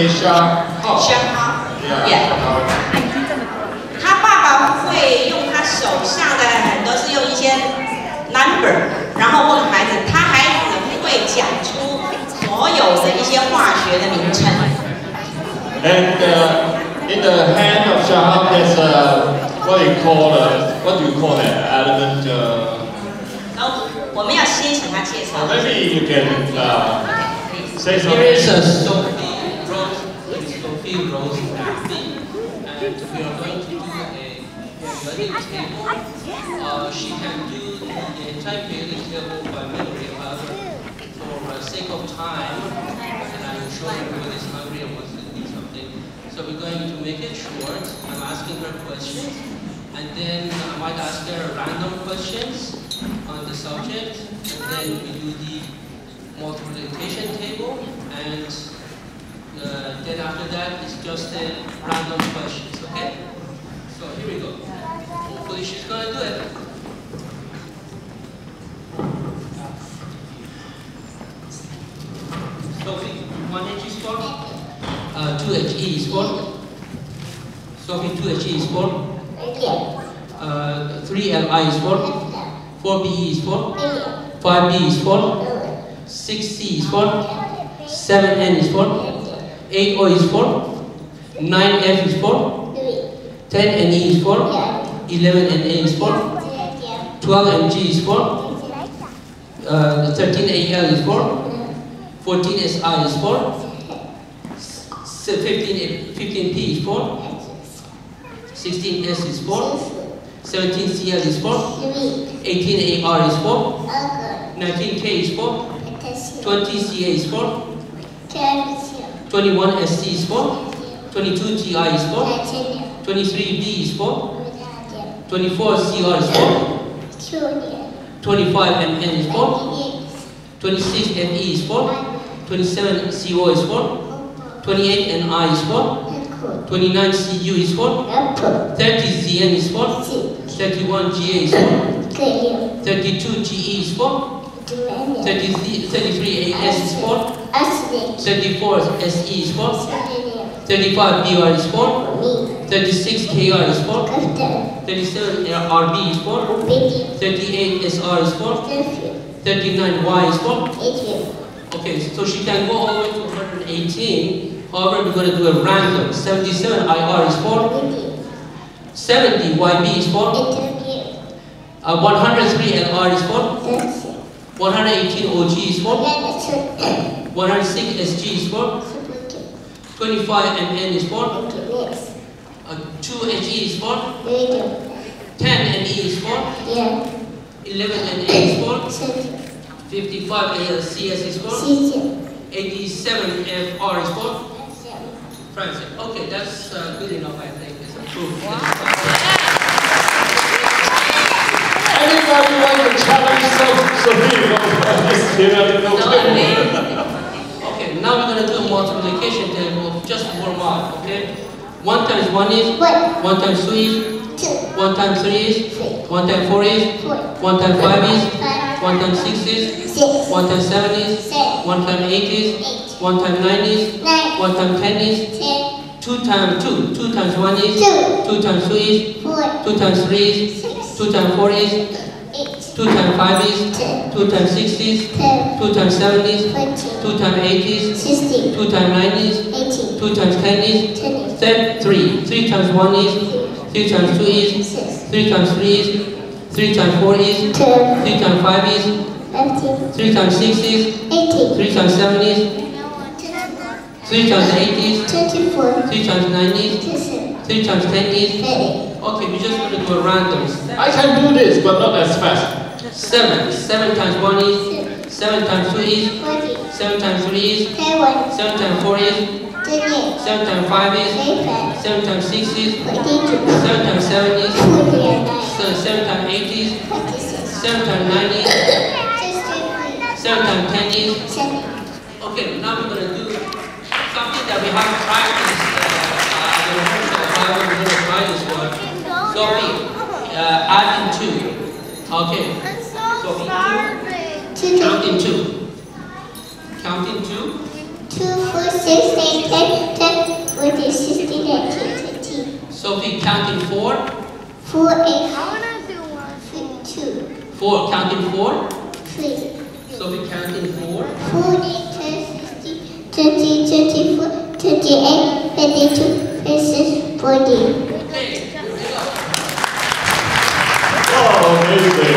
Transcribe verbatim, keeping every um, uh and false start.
say sharp hop. Sharp hop. Yeah. Yeah. 他爸爸会用他手上的很多是用一些 number， 然后问孩子，他孩子会讲出所有的一些化学的名称。 And uh, in the hand of Shahab, there's a what do you call uh, what do you call that element? Uh, 然后我们要先请他介绍。 Maybe you can uh, say something. Here is a Sophy Rose, Sophy Rose B, and we are going to do a periodic table. Uh, she can do the entire periodic table by memory, however, for the sake of time, and I will show her when it's hungry and wants to eat something. So we're going to make it short. I'm asking her questions, and then I might ask her random questions on the subject, and then we do the multiplication table, and uh, then after that it's just a random questions, okay? So here we go. Hopefully she's gonna do it. Sophie, one H is for? Uh, two H E is for? Sophie, two H E is for? Uh, three L I is for? four B E is for? five B is for? six C is for? seven N is for? eight O is for? nine F is for? ten N E is for? eleven N A is for? twelve N G is for? Uh, thirteen A L is for? fourteen S I is for? fifteen P is for? sixteen S is for? seventeen C L is for? eighteen A R is for? nineteen K is for? twenty C A is for? twenty-one S C is for? twenty-two T I is for? twenty-three B is for? twenty-four C R is for? twenty-five M N is for? twenty-six F E is for? twenty-seven C O is for? twenty-eight N I is for? twenty-nine C U is for? thirty Z N is for? thirty-one G A is for? thirty-two G E is for? thirty-three A S is for? thirty-four S E is for? thirty-five B R is for? thirty-six K R is for? thirty-seven R B is for? thirty-eight S R is for? thirty-nine Y is for? Okay, so she can go all the way to one hundred eighteen. However, we're going to do a random. seventy-seven I R is for? seventy Y B is for? Uh, one hundred three L R is for? one hundred eighteen O G is for? one hundred six S G is for? twenty-five M N is for? Uh, two H E is for? ten N E is for? eleven N A is for? fifty-five A L C S is for? eighty-seven F R is for? Francis. Okay, that's uh, good enough, I think. It's approved. Anybody want to challenge Sophie from this theoretical table? Okay, now we're going to do a multiplication table. Just warm up, okay? one times one is? one times two is? one times three is? one times four is? one times five is? one times six is? one times seven is? one times eight is? one times nine is? one times ten is? two times two. two times one is? two times two is? two times three is? two times four is? two times five is? two times six is? two times seven is? two times eight is? two times nine is? two times ten is? Then three. three times one is? three times two is? three times three is? three times four is? three times five is? three times six is? three times seven is? three times eight is? three times nine is? three times ten is? Okay, we're just going to do a random. I can do this, but not as fast. seven. seven times one is? seven times two is? seven times three is? seven times four is? seven times five is? seven times six is? seven times seven is? seven times eight is? seven times nine is? seven times ten is? Okay, now we're going to do something that we haven't practiced. Uh, uh, we're going to try this one. Sophie, uh, add in two. Okay. Sophie, count in two. Count in two. Two, four, six, eight, ten, Four, eight. I want to do one. Two. Four. Counting four. Three. Sophie counting four. Forty, sixty, twenty, twenty-four, twenty-eight, thirty-two, thirty-six, forty. Okay, here we go. Oh, amazing.